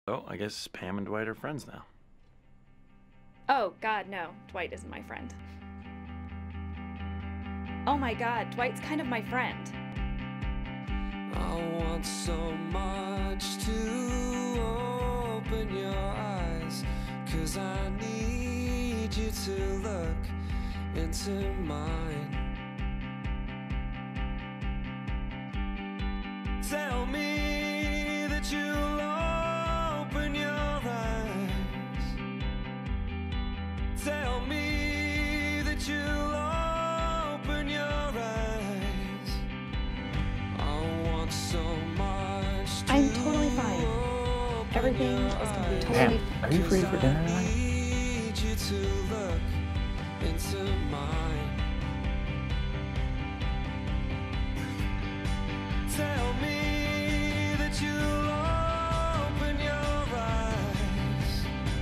Oh, I guess Pam and Dwight are friends now. Oh, God, no. Dwight isn't my friend. Oh my God, Dwight's kind of my friend. I want so much to open your eyes, 'cause I need you to look into mine. Tell me that you'll open your eyes. Tell me that you'll open your eyes. I want so much to I'm totally fine. Everything is gonna be totally Pam, are you free for dinner tonight? need you to look into mine. Tell me that you'll open your eyes.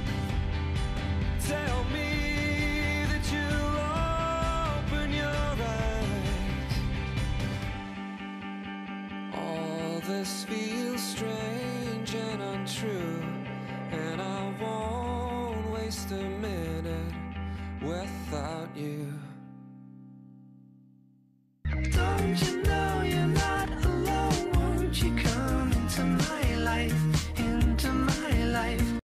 Tell me that you'll open your eyes. All this feels